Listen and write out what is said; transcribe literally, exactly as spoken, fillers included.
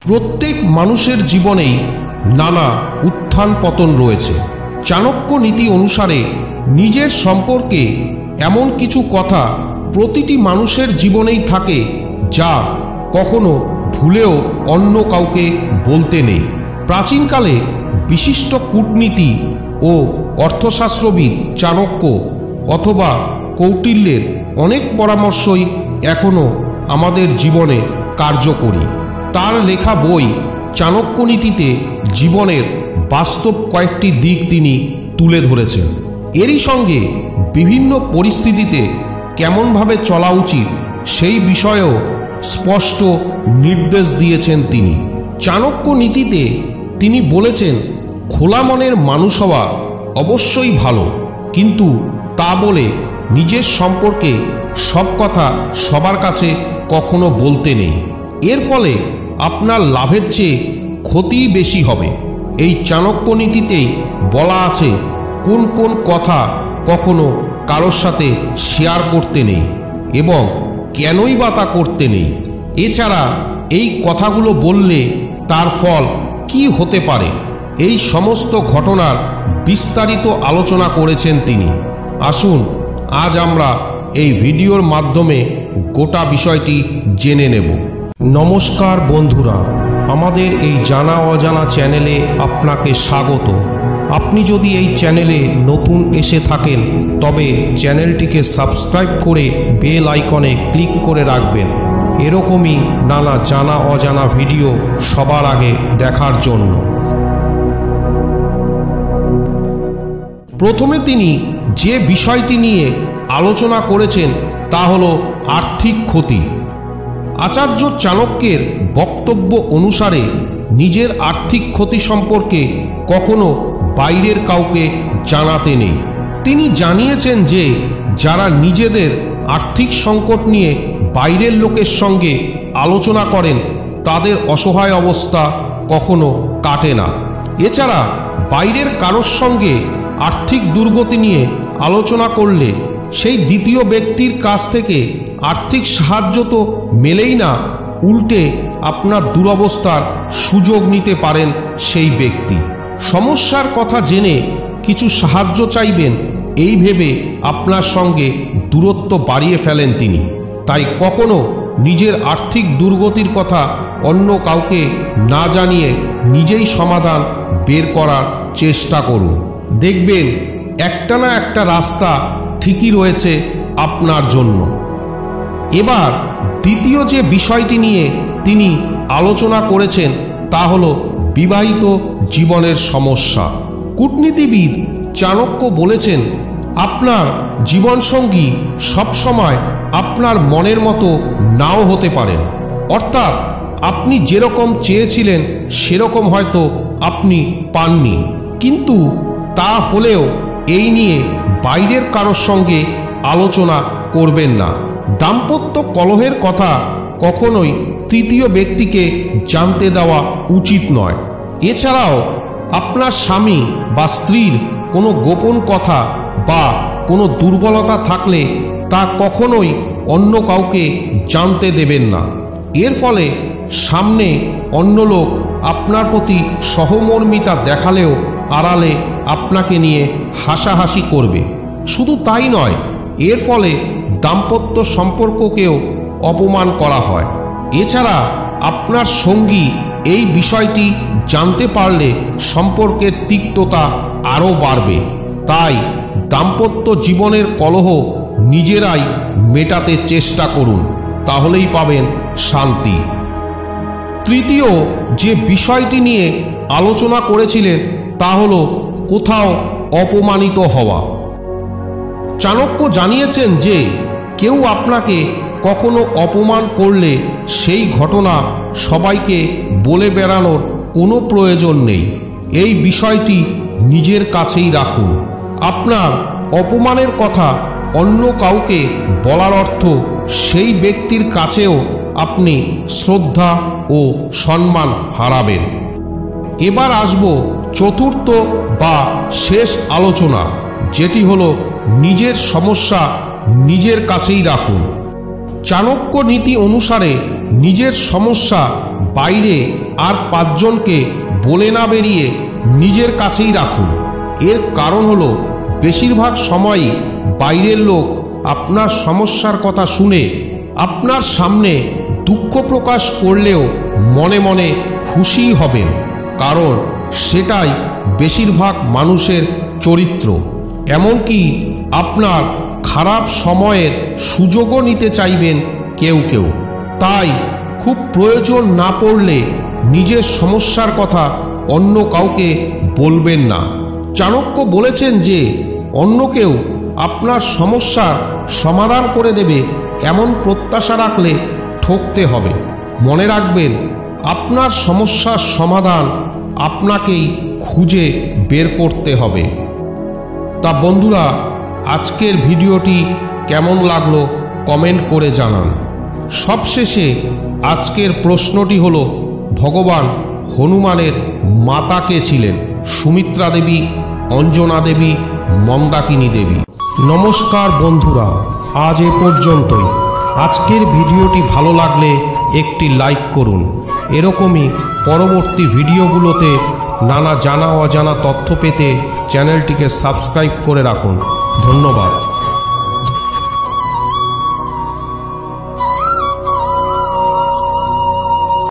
প্রত্যেক মানুষের জীবনেই নানা উত্থান পতন রয়েছে। চাণক্য নীতি অনুসারে নিজের সম্পর্কে এমন কিছু কথা প্রতিটি মানুষের জীবনেই থাকে যা কখনো ভুলেও অন্য কাউকে বলতে নেই। প্রাচীনকালে বিশিষ্ট কূটনীতি ও অর্থশাস্ত্রবিদ চাণক্য অথবা কৌটিল্যের অনেক পরামর্শই এখনও আমাদের জীবনে কার্যকরী। তার লেখা বই চাণক্য নীতিতে জীবনের বাস্তব কয়েকটি দিক তিনি তুলে ধরেছেন। এরই সঙ্গে বিভিন্ন পরিস্থিতিতে কেমনভাবে চলা উচিত সেই বিষয়েও স্পষ্ট নির্দেশ দিয়েছেন তিনি। চাণক্য নীতিতে তিনি বলেছেন, খোলা মনের মানুষ হওয়া অবশ্যই ভালো, কিন্তু তা বলে নিজের সম্পর্কে সব কথা সবার কাছে কখনো বলতে নেই। এর ফলে আপনার লাভের চেয়ে ক্ষতিই বেশি হবে। এই চাণক্য নীতিতেই বলা আছে কোন কোন কথা কখনো কারোর সাথে শেয়ার করতে নেই এবং কেনই বা তা করতে নেই। এছাড়া এই কথাগুলো বললে তার ফল কি হতে পারে, এই সমস্ত ঘটনার বিস্তারিত আলোচনা করেছেন তিনি। আসুন আজ আমরা এই ভিডিওর মাধ্যমে গোটা বিষয়টি জেনে নেব। নমস্কার বন্ধুরা, আমাদের এই জানা অজানা চ্যানেলে আপনাকে স্বাগত। আপনি যদি এই চ্যানেলে নতুন এসে থাকেন তবে চ্যানেলটিকে সাবস্ক্রাইব করে বেল আইকনে ক্লিক করে রাখবেন, এরকমই নানা জানা অজানা ভিডিও সবার আগে দেখার জন্য। প্রথমে তিনি যে বিষয়টি নিয়ে আলোচনা করেছেন তা হল আর্থিক ক্ষতি। আচার্য চাণক্যের বক্তব্য অনুসারে নিজের আর্থিক ক্ষতি সম্পর্কে কখনো বাইরের কাউকে জানাতে নেই। তিনি জানিয়েছেন যে যারা নিজেদের আর্থিক সংকট নিয়ে বাইরের লোকের সঙ্গে আলোচনা করেন তাদের অসহায় অবস্থা কখনো কাটে না। এছাড়া বাইরের কারোর সঙ্গে আর্থিক দুর্গতি নিয়ে আলোচনা করলে সেই দ্বিতীয় ব্যক্তির কাছ থেকে আর্থিক সাহায্য তো মেলেই না, উল্টে আপনার দুরবস্থার সুযোগ নিতে পারেন সেই ব্যক্তি। সমস্যার কথা জেনে কিছু সাহায্য চাইবেন এই ভেবে আপনার সঙ্গে দূরত্ব বাড়িয়ে ফেলেন তিনি। তাই কখনো নিজের আর্থিক দুর্গতির কথা অন্য কাউকে না জানিয়ে নিজেই সমাধান বের করার চেষ্টা করুন। দেখবেন একটা না একটা রাস্তা ঠিকই রয়েছে আপনার জন্য। এবার দ্বিতীয় যে বিষয়টি নিয়ে তিনি আলোচনা করেছেন তা হল বিবাহিত জীবনের সমস্যা। কূটনীতিবিদ চাণক্য বলেছেন, আপনার জীবনসঙ্গী সবসময় আপনার মনের মতো নাও হতে পারেন। অর্থাৎ আপনি যেরকম চেয়েছিলেন সেরকম হয়তো আপনি পাননি, কিন্তু তা হলেও এই নিয়ে বাইরের কারোর সঙ্গে আলোচনা করবেন না। দাম্পত্য কলহের কথা কখনোই তৃতীয় ব্যক্তিকে জানতে দেওয়া উচিত নয়। এছাড়াও আপনার স্বামী বা স্ত্রীর কোনো গোপন কথা বা কোনো দুর্বলতা থাকলে তা কখনোই অন্য কাউকে জানতে দেবেন না। এর ফলে সামনে অন্য লোক আপনার প্রতি সহমর্মিতা দেখালেও আড়ালে আপনাকে নিয়ে হাসাহাসি করবে। শুধু তাই নয়, এর ফলে দাম্পত্য সম্পর্ককেও অপমান করা হয়। এছাড়া আপনার সঙ্গী এই বিষয়টি জানতে পারলে সম্পর্কের তিক্ততা আরও বাড়বে। তাই দাম্পত্য জীবনের কলহ নিজেরাই মেটাতে চেষ্টা করুন, তাহলেই পাবেন শান্তি। তৃতীয় যে বিষয়টি নিয়ে আলোচনা করেছিলেন তা হল কোথাও অপমানিত হওয়া। চাণক্য জানিয়েছেন যে কেউ আপনাকে কখনো অপমান করলে সেই ঘটনা সবাইকে বলে বেড়ানোর কোনো প্রয়োজন নেই। এই বিষয়টি নিজের কাছেই রাখুন। আপনার অপমানের কথা অন্য কাউকে বলার অর্থ সেই ব্যক্তির কাছেও আপনি শ্রদ্ধা ও সম্মান হারাবেন। এবার আসব চতুর্থ বা শেষ আলোচনা, যেটি হলো নিজের সমস্যা নিজের কাছেই রাখুন। চাণক্য নীতি অনুসারে নিজের সমস্যা বাইরে আর পাঁচজনকে বলে না বেরিয়ে নিজের কাছেই রাখুন। এর কারণ হলো বেশিরভাগ সময়ই বাইরের লোক আপনার সমস্যার কথা শুনে আপনার সামনে দুঃখ প্রকাশ করলেও মনে মনে খুশি হবেন, কারণ সেটাই বেশিরভাগ মানুষের চরিত্র। এমনকি আপনার খারাপ সময়ের সুযোগও নিতে চাইবেন কেউ কেউ। তাই খুব প্রয়োজন না পড়লে নিজের সমস্যার কথা অন্য কাউকে বলবেন না। চাণক্য বলেছেন যে অন্য কেউ আপনার সমস্যার সমাধান করে দেবে এমন প্রত্যাশা রাখলে ঠকতে হবে। মনে রাখবেন, আপনার সমস্যার সমাধান আপনাকেই খুঁজে বের করতে হবে। তা বন্ধুরা, আজকের ভিডিওটি কেমন লাগলো কমেন্ট করে জানান। সবশেষে আজকের প্রশ্নটি হলো, ভগবান হনুমানের মাতা কে ছিলেন? সুমিত্রা দেবী, অঞ্জনা দেবী, মন্দাকিনী দেবী? নমস্কার বন্ধুরা, আজ এ পর্যন্তই। আজকের ভিডিওটি ভালো লাগলে একটি লাইক করুন। এরকমই পরবর্তী ভিডিওগুলোতে নানা জানা অজানা তথ্য পেতে চ্যানেলটিকে সাবস্ক্রাইব করে রাখুন। ধন্যবাদ।